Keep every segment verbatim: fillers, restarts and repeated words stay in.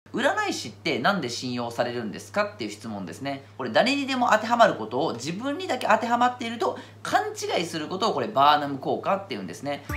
占い師ってなんで信用されるんですかっていう質問ですね。これ誰にでも当てはまることを自分にだけ当てはまっていると勘違いすることをこれバーナム効果っていうんですね。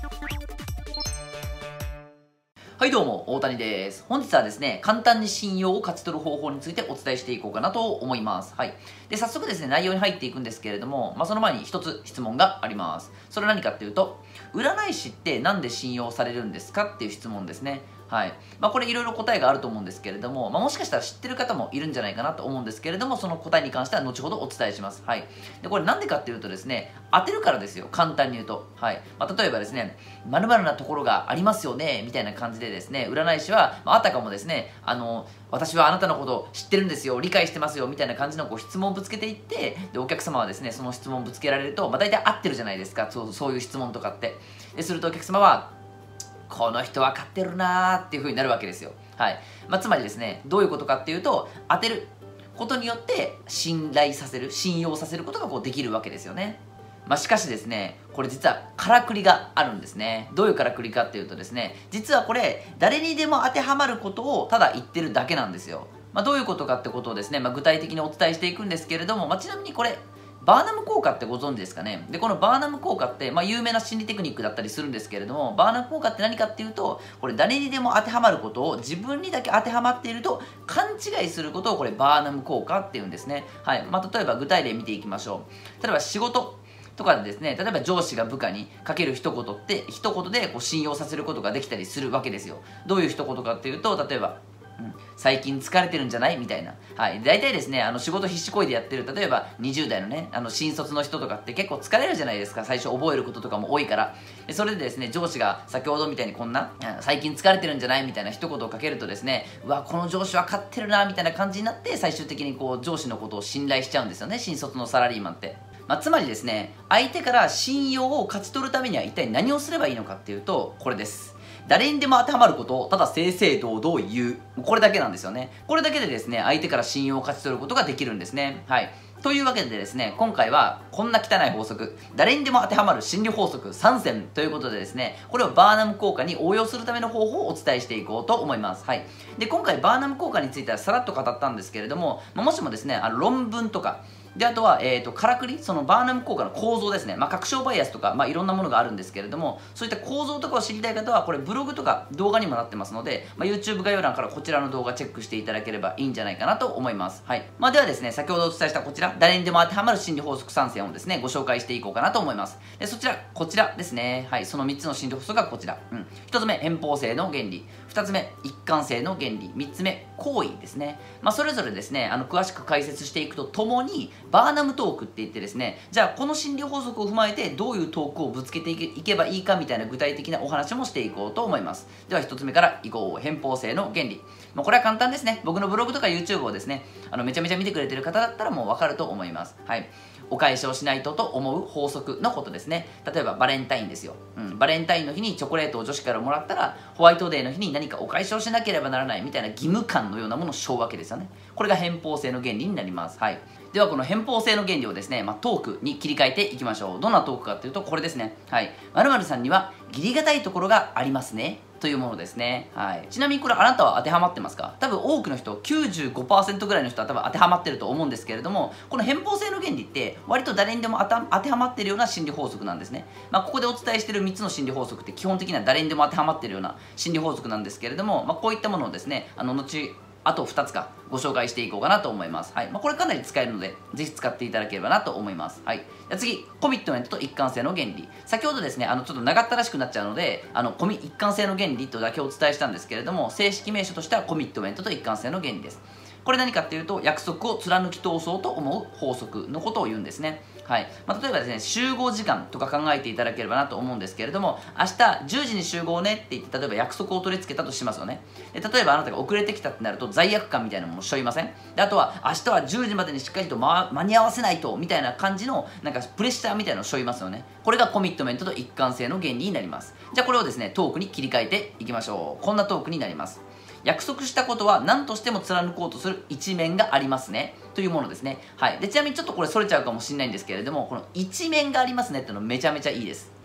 はいどうも、大谷です。本日はですね、簡単に信用を勝ち取る方法についてお伝えしていこうかなと思います。はい。で、早速ですね、内容に入っていくんですけれども、まあ、その前に一つ質問があります。それは何かっていうと、占い師ってなんで信用されるんですかっていう質問ですね。はい。まあ、これいろいろ答えがあると思うんですけれども、まあ、もしかしたら知ってる方もいるんじゃないかなと思うんですけれども、その答えに関しては後ほどお伝えします。はい。で、これなんでかっていうとですね、当てるからですよ。簡単に言うと。はい。まあ、例えばですね、〇〇なところがありますよね、みたいな感じでですね、占い師は、まあ、あたかもですね、あの、私はあなたのことを知ってるんですよ、理解してますよ、みたいな感じのこう質問をぶつけていって、で、お客様はですね、その質問をぶつけられると、まあ、大体合ってるじゃないですか、そうそういう質問とかって。でするとお客様は、この人分かってるなーっていう風になるわけですよ。はい。まあ、つまりですね、どういうことかっていうと、当てることによって信頼させる、信用させることがこうできるわけですよね。まあ、しかしですね、これ実はからくりがあるんですね。どういうからくりかっていうとですね、実はこれ、誰にでも当てはまることをただ言ってるだけなんですよ。まあ、どういうことかってことをですね、まあ、具体的にお伝えしていくんですけれども、まあ、ちなみにこれ、バーナム効果ってご存知ですかね。で、このバーナム効果って、まあ、有名な心理テクニックだったりするんですけれども、バーナム効果って何かっていうと、これ誰にでも当てはまることを自分にだけ当てはまっていると勘違いすることをこれバーナム効果っていうんですね。はい。まあ、例えば具体例見ていきましょう。例えば仕事とかでですね、例えば上司が部下にかける一言って一言でこう信用させることができたりするわけですよ。どういう一言かっていうと、例えばうん、最近疲れてるんじゃないみたいな。はい。大体ですね、あの仕事必死こいでやってる、例えばにじゅう代のね、あの新卒の人とかって結構疲れるじゃないですか。最初覚えることとかも多いから。でそれでですね、上司が先ほどみたいにこんな、最近疲れてるんじゃないみたいな一言をかけるとですね、うわ、この上司分かってるな、みたいな感じになって、最終的にこう上司のことを信頼しちゃうんですよね、新卒のサラリーマンって。まあ、つまりですね、相手から信用を勝ち取るためには一体何をすればいいのかっていうと、これです。誰にでも当てはまることをただ正々堂々言う。これだけなんですよね。これだけでですね、相手から信用を勝ち取ることができるんですね。はい。というわけでですね、今回はこんな汚い法則、誰にでも当てはまる心理法則さん選ということでですね、これをバーナム効果に応用するための方法をお伝えしていこうと思います。はい。で、今回バーナム効果についてはさらっと語ったんですけれども、まあ、もしもですね、あの論文とか、で、あとは、えーと、からくり、そのバーナム効果の構造ですね。まあ、確証バイアスとか、まあ、いろんなものがあるんですけれども、そういった構造とかを知りたい方は、これブログとか動画にもなってますので、まあ、YouTube 概要欄からこちらの動画チェックしていただければいいんじゃないかなと思います。はい。まあ、ではですね、先ほどお伝えしたこちら、誰にでも当てはまる心理法則さん選をですね、ご紹介していこうかなと思います。で、そちら、こちらですね。はい。そのみっつの心理法則がこちら。うん。ひとつめ、偏方性の原理。ふたつめ、一貫性の原理。みっつめ、行為ですね。まあ、それぞれですね、あの、詳しく解説していくとともに、バーナムトークって言ってですね、じゃあこの心理法則を踏まえてどういうトークをぶつけていけ、いけばいいかみたいな具体的なお話もしていこうと思います。ではひとつめからいこう。偏方性の原理。もうこれは簡単ですね。僕のブログとか YouTube をですね、あのめちゃめちゃ見てくれてる方だったらもうわかると思います。はい。お返しをしないとと思う法則のことですね。例えばバレンタインですよ。うん、バレンタインの日にチョコレートを女子からもらったら、ホワイトデーの日に何かお返しをしなければならないみたいな義務感のようなものを背負うわけですよね。これが偏方性の原理になります。はい。ではこの偏方性の原理をですね、まあ、トークに切り替えていきましょう。どんなトークかというとこれですね。はい。〇〇さんには義理がたいところがありますね。というものですね。はい。ちなみにこれあなたは当てはまってますか？多分多くの人、きゅうじゅうごパーセント ぐらいの人は多分当てはまってると思うんですけれども、この偏方性の原理って割と誰にでも当てはまってるような心理法則なんですね。まあ、ここでお伝えしているみっつの心理法則って基本的には誰にでも当てはまってるような心理法則なんですけれども、まあ、こういったものをですね、あの後あとふたつかご紹介していこうかなと思います。はい。まあ、これかなり使えるので、ぜひ使っていただければなと思います。はい。じゃあ次、コミットメントと一貫性の原理。先ほどですね、あの、ちょっと長ったらしくなっちゃうので、あの、コミ、一貫性の原理とだけお伝えしたんですけれども、正式名称としてはコミットメントと一貫性の原理です。これ何かっていうと、約束を貫き通そうと思う法則のことを言うんですね。はい。まあ、例えばですね、集合時間とか考えていただければなと思うんですけれども、明日じゅうじに集合ねって言って、例えば約束を取り付けたとしますよね。で例えばあなたが遅れてきたってなると罪悪感みたいなものを背負いません？であとは、明日はじゅうじまでにしっかりと、ま、間に合わせないと、みたいな感じの、なんかプレッシャーみたいなのを背負いますよね。これがコミットメントと一貫性の原理になります。じゃあこれをですね、トークに切り替えていきましょう。こんなトークになります。約束したことは何としても貫こうとする一面がありますねというものですね。はい。でちなみにちょっとこれそれちゃうかもしれないんですけれども、この一面がありますねっていうのめちゃめちゃいいです。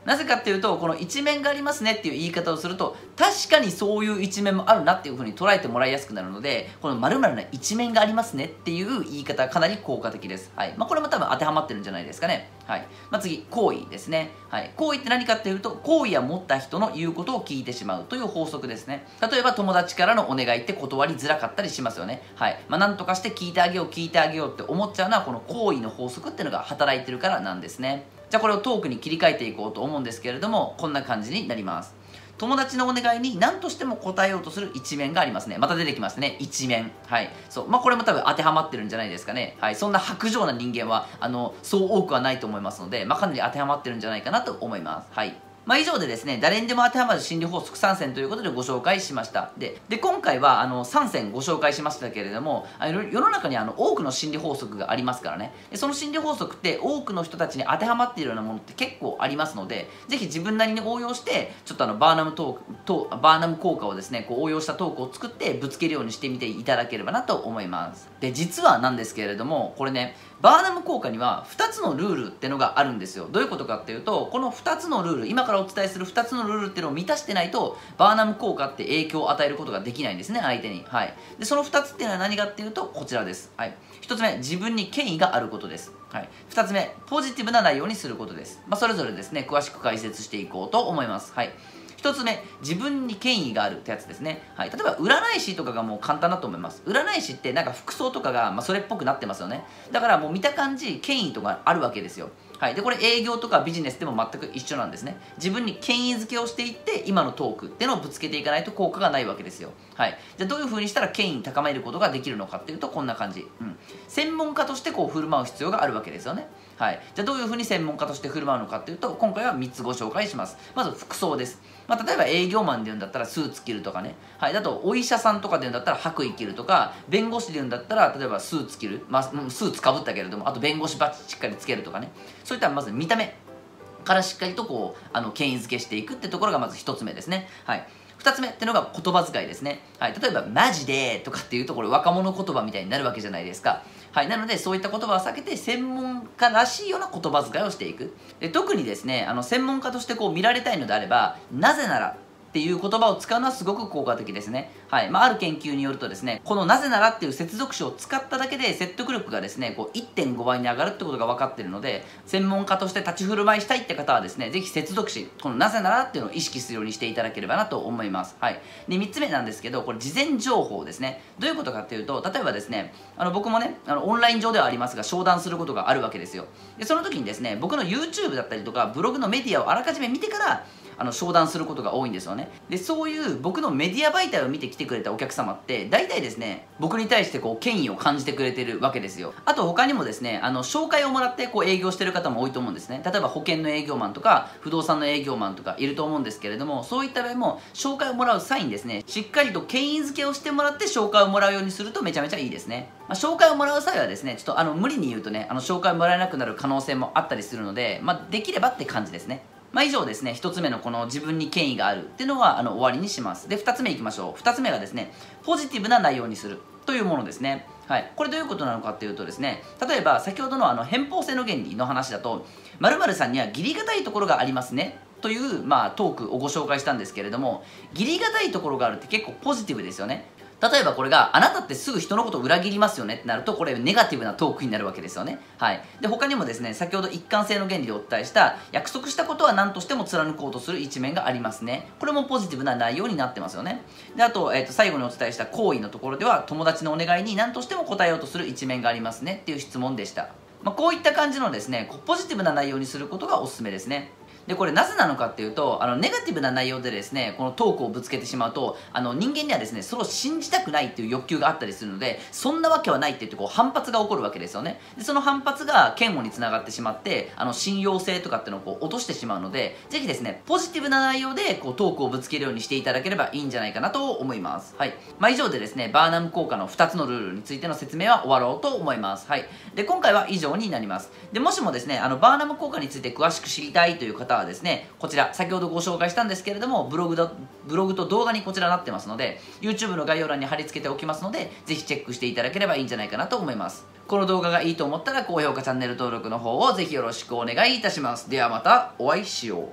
なぜかっていうと、この一面がありますねっていう言い方をすると、確かにそういう一面もあるなっていう風に捉えてもらいやすくなるので、この〇〇な一面がありますねっていう言い方はかなり効果的です。はい。まあ、これも多分当てはまってるんじゃないですかね。はい。まあ、次、好意ですね。はい。好意って何かっていうと、好意を持った人の言うことを聞いてしまうという法則ですね。例えば、友達からのお願いって断りづらかったりしますよね。はい。まあ、なんとかして聞いてあげよう、聞いてあげようって思っちゃうのは、この好意の法則っていうのが働いてるからなんですね。じゃあこれをトークに切り替えていこうと思うんですけれども、こんな感じになります。友達のお願いに何としても答えようとする一面がありますね。また出てきますね。一面。はい。そう。まあ、これも多分当てはまってるんじゃないですかね。はい。そんな薄情な人間は、あの、そう多くはないと思いますので、まあ、かなり当てはまってるんじゃないかなと思います。はい。まあ、以上でですね、誰にでも当てはまる心理法則さん選ということでご紹介しました。で、で今回はあのさん選ご紹介しましたけれども、あの世の中にあの多くの心理法則がありますからね。で、その心理法則って多くの人たちに当てはまっているようなものって結構ありますので、ぜひ自分なりに応用して、ちょっとあのバーナムトークとバーナム効果をですね、こう応用したトークを作ってぶつけるようにしてみていただければなと思います。で、実はなんですけれども、これね、バーナム効果にはふたつのルールってのがあるんですよ。どういうことかっていうと、このふたつのルール、今からお伝えするふたつのルールっていうのを満たしてないと、バーナム効果って影響を与えることができないんですね、相手に。はい。で、そのふたつっていうのは何かっていうと、こちらです。はい。ひとつめ、自分に権威があることです。はい。ふたつめ、ポジティブな内容にすることです。まあ、それぞれですね、詳しく解説していこうと思います。はい。ひとつめ、自分に権威があるってやつですね。はい、例えば占い師とかがもう簡単だと思います。占い師ってなんか服装とかが、まあ、それっぽくなってますよね。だからもう見た感じ権威とかあるわけですよ。はい、でこれ営業とかビジネスでも全く一緒なんですね。自分に権威づけをしていって今のトークっていうのをぶつけていかないと効果がないわけですよ。はい、じゃあどういう風にしたら権威高めることができるのかっていうとこんな感じ。うん、専門家としてこう振る舞う必要があるわけですよね。はい、じゃあどういう風に専門家として振る舞うのかっていうと今回はみっつご紹介します。まず服装です。まあ、例えば営業マンで言うんだったらスーツ着るとかね、はい、だとお医者さんとかで言うんだったら白衣着るとか、弁護士で言うんだったら例えばスーツ着る、まあ、スーツかぶったけれどもあと弁護士バッジしっかりつけるとかね、そういったまず見た目からしっかりとこうあの権威づけしていくってところがまずひとつめですね。はい、ふたつめっていうのが言葉遣いですね。はい、例えばマジでとかっていうとこれ若者言葉みたいになるわけじゃないですか。はい、なのでそういった言葉を避けて専門家らしいような言葉遣いをしていく。で特にですね、あの専門家としてこう見られたいのであれば、なぜならっていう言葉を使うのはすごく効果的ですね。はい。まあ、ある研究によるとですね、このなぜならっていう接続詞を使っただけで説得力がですね、こう いってんご 倍に上がるってことが分かっているので、専門家として立ち振る舞いしたいって方はですね、ぜひ接続詞、このなぜならっていうのを意識するようにしていただければなと思います。はい。で、みっつめなんですけど、これ事前情報ですね。どういうことかっていうと、例えばですね、あの僕もね、あのオンライン上ではありますが、商談することがあるわけですよ。で、その時にですね、僕の YouTube だったりとか、ブログのメディアをあらかじめ見てから、あの商談することが多いんですよね。でそういう僕のメディア媒体を見て来てくれたお客様って大体ですね、僕に対してこう権威を感じてくれてるわけですよ。あと他にもですね、あの紹介をもらってこう営業してる方も多いと思うんですね。例えば保険の営業マンとか不動産の営業マンとかいると思うんですけれども、そういった場合も紹介をもらう際にですね、しっかりと権威づけをしてもらって紹介をもらうようにするとめちゃめちゃいいですね。まあ、紹介をもらう際はですね、ちょっとあの無理に言うとね、あの紹介をもらえなくなる可能性もあったりするので、まあ、できればって感じですね。まあ以上ですね、ひとつめのこの自分に権威があるっていうのはあの終わりにします。で、ふたつめいきましょう。ふたつめがですね、ポジティブな内容にするというものですね。はい、これどういうことなのかっていうとですね、例えば先ほどのあの偏方性の原理の話だと、〇〇さんには義理がたいところがありますねという、まあ、トークをご紹介したんですけれども、義理がたいところがあるって結構ポジティブですよね。例えばこれがあなたってすぐ人のことを裏切りますよねってなると、これネガティブなトークになるわけですよね。はい。で他にもですね、先ほど一貫性の原理でお伝えした約束したことは何としても貫こうとする一面がありますね。これもポジティブな内容になってますよね。であと、えー、と最後にお伝えした行為のところでは、友達のお願いに何としても答えようとする一面がありますねっていう質問でした。まあ、こういった感じのですね、ポジティブな内容にすることがおすすめですね。でこれなぜなのかっていうと、あのネガティブな内容でですね、このトークをぶつけてしまうと、あの人間にはですね、それを信じたくないっていう欲求があったりするので、そんなわけはないって言ってこう反発が起こるわけですよね。でその反発が嫌悪につながってしまって、あの信用性とかっていうのをこう落としてしまうので、ぜひですね、ポジティブな内容でこうトークをぶつけるようにしていただければいいんじゃないかなと思います。はい。まあ、以上でですね、バーナム効果のふたつのルールについての説明は終わろうと思います。はい。で今回は以上になります。でもしもですね、あのバーナム効果について詳しく知りたいという方はですね、こちら先ほどご紹介したんですけれども、ブログだブログと動画にこちらなってますので、 YouTube の概要欄に貼り付けておきますので、ぜひチェックしていただければいいんじゃないかなと思います。この動画がいいと思ったら高評価、チャンネル登録の方をぜひよろしくお願いいたします。ではまたお会いしよう。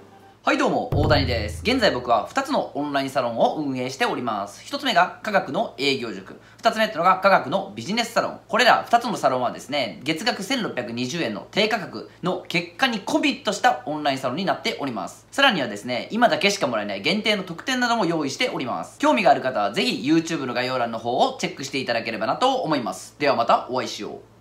はいどうも、大谷です。現在僕はふたつのオンラインサロンを運営しております。ひとつめが科学の営業塾。ふたつめってのが科学のビジネスサロン。これらふたつのサロンはですね、月額せんろっぴゃくにじゅうえんの低価格の結果にコミットしたオンラインサロンになっております。さらにはですね、今だけしかもらえない限定の特典なども用意しております。興味がある方はぜひ YouTube の概要欄の方をチェックしていただければなと思います。ではまたお会いしよう。